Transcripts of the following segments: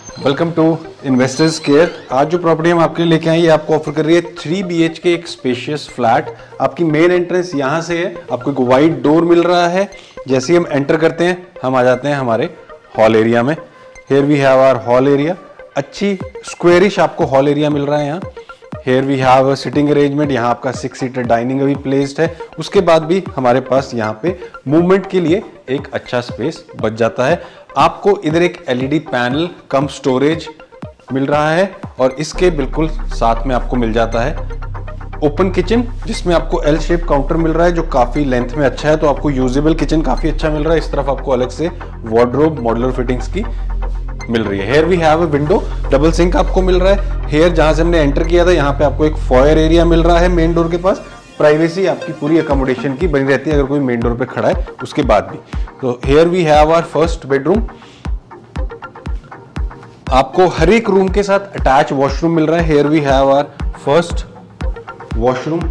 Welcome to investors care. आज जो property हम आपके लिए लेके आए ये आपको ऑफर कर रही है 3 BHK एक स्पेशियस फ्लैट। आपकी मेन एंट्रेंस यहाँ से है, आपको एक वाइड डोर मिल रहा है। जैसे ही हम एंटर करते हैं हम आ जाते हैं हमारे हॉल एरिया में। Here we have our hall area, अच्छी स्क्वेरिश आपको हॉल एरिया मिल रहा है यहाँ। Here we have sitting arrangement, यहाँ आपका 6 सीटर डाइनिंग अभी प्लेस्ड है। उसके बाद भी हमारे पास यहाँ पे मूवमेंट के लिए एक अच्छा स्पेस बच जाता है। आपको इधर एक LED पैनल कम स्टोरेज मिल रहा है और इसके बिल्कुल साथ में आपको मिल जाता है ओपन किचन, जिसमें आपको L शेप काउंटर मिल रहा है जो काफी लेंथ में अच्छा है, तो आपको यूजेबल किचन काफी अच्छा मिल रहा है। इस तरफ आपको अलग से वार्डरोब मॉड्यूलर फिटिंग्स की मिल रही है। Here we have a window, double sink आपको मिल रहा है। हेयर जहां से हमने एंटर किया था यहाँ पे आपको एक फॉयर एरिया मिल रहा है मेन डोर के पास। प्राइवेसी आपकी पूरी अकोमोडेशन की बनी रहती है अगर कोई मेन डोर पे खड़ा है उसके बाद भी। तो here we have our first bedroom. आपको हर एक रूम के साथ अटैच वॉशरूम मिल रहा है। Here we have our first washroom.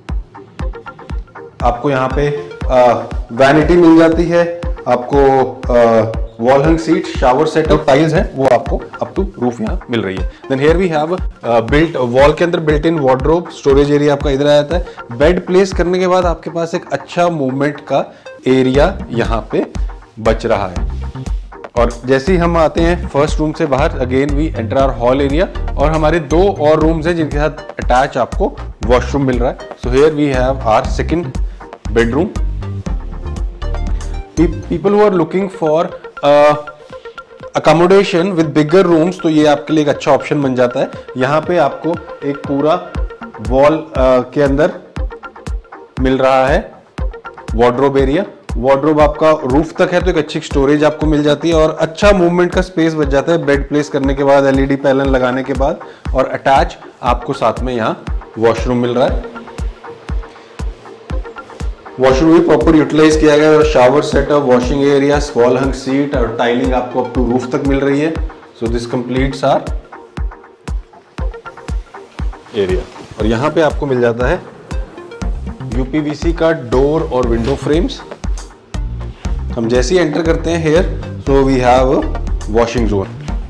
आपको यहाँ पे वैनिटी मिल जाती है, आपको wall hung seat, shower setup, tiles हैं वो आपको अप टू रूफ यहाँ मिल रही है। Then here we have built wall के अंदर built in wardrobe, storage area आपका इधर आ जाता है। बेड प्लेस करने के बाद आपके पास एक अच्छा मूवमेंट का एरिया यहाँ पे बच रहा है। और जैसे ही हम आते हैं फर्स्ट रूम से बाहर, again we enter our hall area और हमारे 2 और रूम्स हैं जिनके साथ अटैच आपको वॉशरूम मिल रहा है। So here we have our second bedroom. People who are looking for accommodation with bigger rooms, तो ये आपके लिए एक अच्छा ऑप्शन बन जाता है। यहाँ पे आपको एक पूरा वॉल के अंदर मिल रहा है वार्डरोब एरिया। वार्डरोब आपका रूफ तक है तो एक अच्छी स्टोरेज आपको मिल जाती है और अच्छा मूवमेंट का स्पेस बच जाता है बेड प्लेस करने के बाद, LED पैनल लगाने के बाद। और अटैच आपको साथ में यहाँ वॉशरूम मिल रहा है। वॉशरूम भी प्रॉपर यूटिलाइज किया गया है। Shower setup, washing area, wall hung seat और टाइलिंग आपको अप टू रूफ तक मिल रही है। So this completes our area. और यहाँ पे आपको मिल जाता है UPVC का डोर और विंडो फ्रेम्स। हम जैसे ही एंटर करते हैं here, so we have washing zone.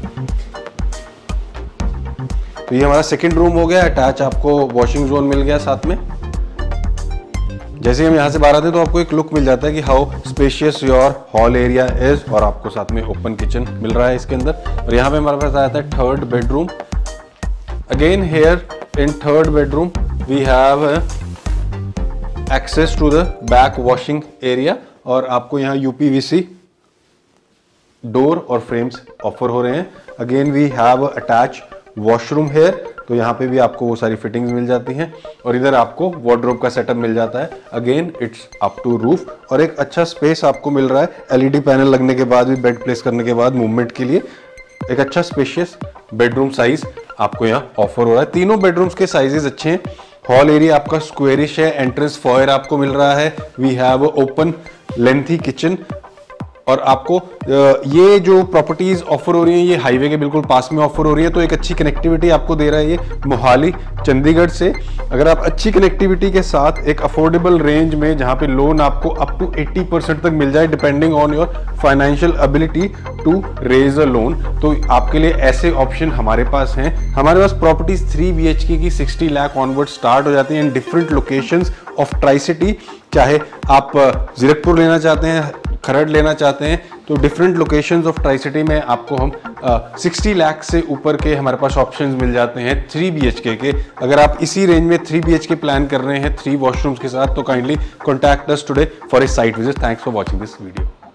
तो ये हमारा सेकंड रूम हो गया, अटैच आपको वॉशिंग जोन मिल गया साथ में। जैसे ही हम यहाँ से बाहर आते हैं तो आपको एक लुक मिल जाता है कि how spacious your hall area is, और आपको साथ में ओपन किचन मिल रहा है इसके अंदर। और यहाँ पे हमारे पास आता है third bedroom. Again here in third bedroom we have access to the back washing area और आपको यहाँ UPVC डोर और फ्रेम्स ऑफर हो रहे हैं। Again we have attach washroom here, तो यहाँ पे भी आपको वो सारी फिटिंग्स मिल जाती हैं। और इधर आपको वार्डरोब का सेटअप मिल जाता है। Again it's up to roof और एक अच्छा स्पेस आपको मिल रहा है। LED पैनल लगने के बाद भी, बेड प्लेस करने के बाद मूवमेंट के लिए एक अच्छा स्पेशियस बेडरूम साइज आपको यहाँ ऑफर हो रहा है। तीनों बेडरूम्स के साइजेस अच्छे हैं। हॉल एरिया आपका स्क्वेरिश है, एंट्रेंस फॉयर आपको मिल रहा है। We have open lengthy kitchen और आपको ये जो प्रॉपर्टीज ऑफर हो रही हैं ये हाईवे के बिल्कुल पास में ऑफर हो रही है, तो एक अच्छी कनेक्टिविटी आपको दे रहा है ये मोहाली चंडीगढ़ से। अगर आप अच्छी कनेक्टिविटी के साथ एक अफोर्डेबल रेंज में, जहां पे लोन आपको अप टू 80% तक मिल जाए depending on your financial ability to raise a loan, तो आपके लिए ऐसे ऑप्शन हमारे पास हैं। हमारे पास प्रॉपर्टीज 3 BHK की 60 लाख ऑनवर्ड स्टार्ट हो जाती हैं in different locations of tricity. चाहे आप जीरकपुर लेना चाहते हैं, खरड़ लेना चाहते हैं, तो different locations of tricity में आपको हम 60 लाख से ऊपर के हमारे पास ऑप्शंस मिल जाते हैं 3 BHK के। अगर आप इसी रेंज में 3 BHK प्लान कर रहे हैं 3 वॉशरूम्स के साथ, तो kindly contact us today for a site visit. Thanks for watching this video.